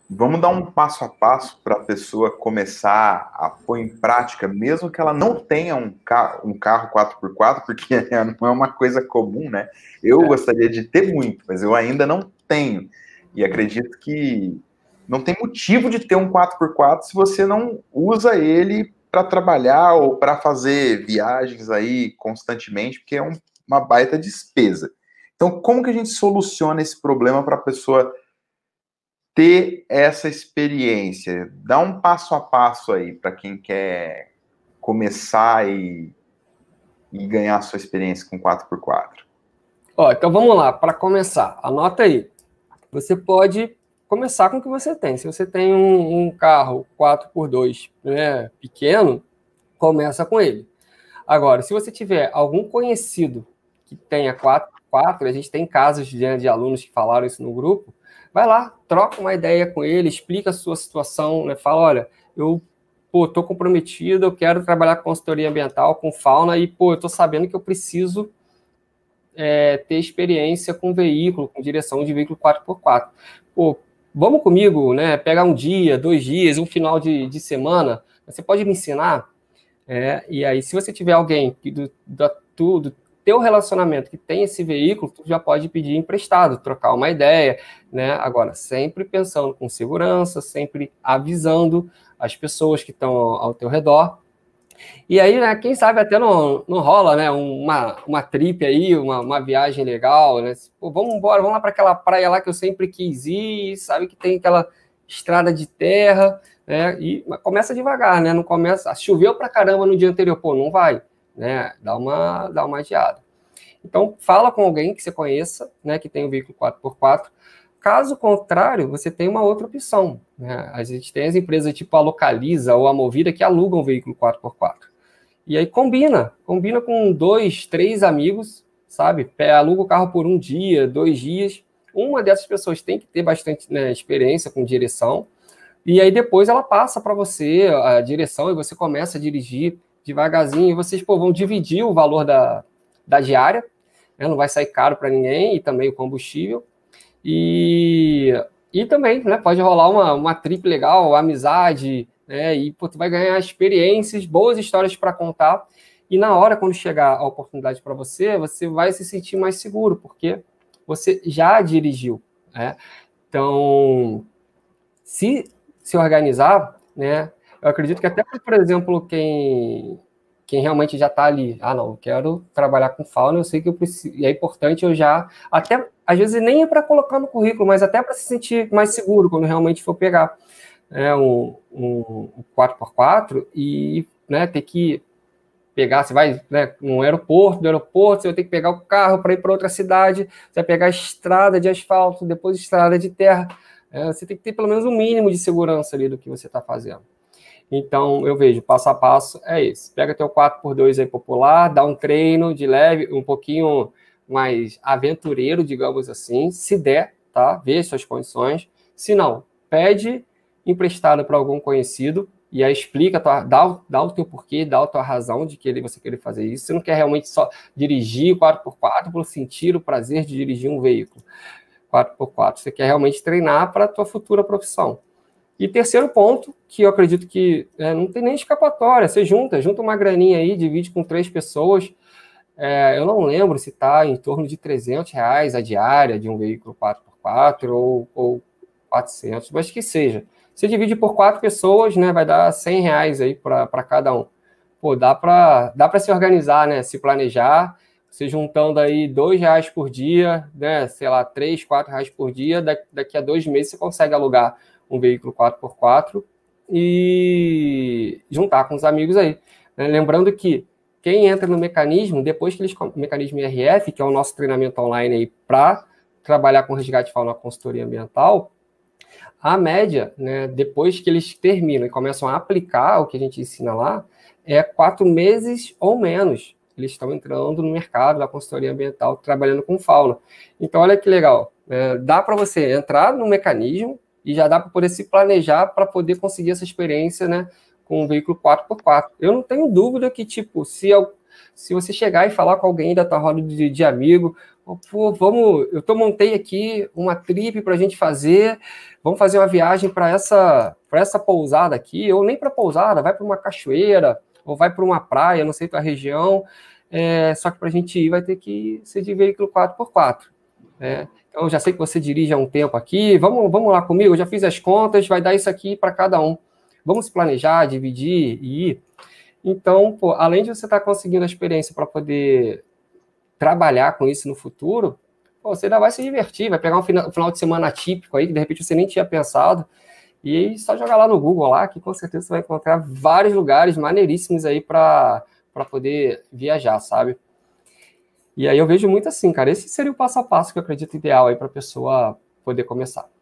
Vamos dar um passo a passo para a pessoa começar a pôr em prática, mesmo que ela não tenha um carro 4x4, porque não é uma coisa comum, né? Eu gostaria de ter muito, mas eu ainda não tenho. E acredito que não tem motivo de ter um 4x4 se você não usa ele para trabalhar ou para fazer viagens aí constantemente, porque é uma baita despesa. Então, como que a gente soluciona esse problema para a pessoa ter essa experiência? Dá um passo a passo aí para quem quer começar e ganhar a sua experiência com 4x4. Ó, então vamos lá, para começar, anota aí. Você pode começar com o que você tem. Se você tem um carro 4x2, né, pequeno, começa com ele. Agora, se você tiver algum conhecido que tenha 4x4, a gente tem casos de alunos que falaram isso no grupo, vai lá, troca uma ideia com ele, explica a sua situação, né? Fala, olha, eu estou comprometido, eu quero trabalhar com consultoria ambiental, com fauna, e eu estou sabendo que eu preciso ter experiência com veículo, com direção de veículo 4x4. Pô, vamos comigo, né? Pegar um dia, 2 dias, um final de semana, você pode me ensinar? E aí, se você tiver alguém do teu relacionamento que tem esse veículo, tu já pode pedir emprestado, trocar uma ideia, né? Agora, sempre pensando com segurança, sempre avisando as pessoas que estão ao teu redor. E aí, né, quem sabe até não rola, né, uma trip aí, uma viagem legal, né? Pô, vamos embora, vamos lá para aquela praia lá que eu sempre quis ir, sabe que tem aquela estrada de terra, né? E começa devagar, né? Não começa, choveu pra caramba no dia anterior, pô, não vai, né? Dá uma adiada. Então, fala com alguém que você conheça, né, que tem um veículo 4x4. Caso contrário, você tem uma outra opção, né? A gente tem as empresas tipo a Localiza ou a Movida que alugam veículo 4x4. E aí combina com 2, 3 amigos, sabe? Aluga o carro por 1 dia, 2 dias. Uma dessas pessoas tem que ter bastante, né, experiência com direção. E aí depois ela passa para você a direção e você começa a dirigir devagarzinho. E vocês vão dividir o valor da diária, né? Não vai sair caro para ninguém, e também o combustível. E também, né, pode rolar uma trip legal, amizade, né, e tu vai ganhar experiências, boas histórias para contar. E na hora, quando chegar a oportunidade para você, você vai se sentir mais seguro, porque você já dirigiu, né? Então, se organizar, né? Eu acredito que até, por exemplo, quem realmente já está ali, não, eu quero trabalhar com fauna, eu sei que eu preciso, e é importante eu já, até, às vezes nem é para colocar no currículo, mas até para se sentir mais seguro quando realmente for pegar um 4x4 e, né, ter que pegar, você vai, né, no aeroporto, você vai ter que pegar o carro para ir para outra cidade, você vai pegar a estrada de asfalto, depois estrada de terra, você tem que ter pelo menos um mínimo de segurança ali do que você está fazendo. Então, eu vejo, passo a passo é esse. Pega teu 4x2 aí popular, dá um treino de leve, um pouquinho mais aventureiro, digamos assim, se der, tá? Vê suas condições. Se não, pede emprestado para algum conhecido e aí explica, dá o teu porquê, dá a tua razão de que você querer fazer isso. Você não quer realmente só dirigir 4x4 por sentir o prazer de dirigir um veículo 4x4. Você quer realmente treinar para a tua futura profissão. E terceiro ponto, que eu acredito que não tem nem escapatória, você junta uma graninha aí, divide com 3 pessoas, eu não lembro se está em torno de R$300 a diária de um veículo 4x4 ou 400, mas que seja. Você divide por 4 pessoas, né, vai dar R$100 aí para cada um. Pô, dá para se organizar, né, se planejar, você juntando aí R$2 por dia, né, sei lá, R$3, R$4 por dia, daqui a 2 meses você consegue alugar um veículo 4x4 e juntar com os amigos aí. Lembrando que quem entra no mecanismo, depois que mecanismo IRF, que é o nosso treinamento online aí para trabalhar com resgate fauna consultoria ambiental, a média, né, depois que eles terminam e começam a aplicar o que a gente ensina lá, é 4 meses ou menos. Eles estão entrando no mercado da consultoria ambiental, trabalhando com fauna. Então, olha que legal. Dá para você entrar no mecanismo e já dá para poder se planejar para poder conseguir essa experiência, né, com um veículo 4x4. Eu não tenho dúvida que, tipo, se se você chegar e falar com alguém da tua roda de amigo, pô, montei aqui uma trip para a gente fazer, vamos fazer uma viagem para essa pousada aqui, ou nem para pousada, vai para uma cachoeira, ou vai para uma praia, não sei tua região, só que para a gente ir vai ter que ser de veículo 4x4, né? Então, eu já sei que você dirige há um tempo aqui, vamos lá comigo, eu já fiz as contas, vai dar isso aqui para cada um. Vamos planejar, dividir e ir. Então, pô, além de você estar conseguindo a experiência para poder trabalhar com isso no futuro, pô, você ainda vai se divertir, vai pegar um final de semana atípico aí, que de repente você nem tinha pensado, e só jogar lá no Google, lá, que com certeza você vai encontrar vários lugares maneiríssimos aí para poder viajar, sabe? E aí eu vejo muito assim, cara, esse seria o passo a passo que eu acredito ideal aí para a pessoa poder começar.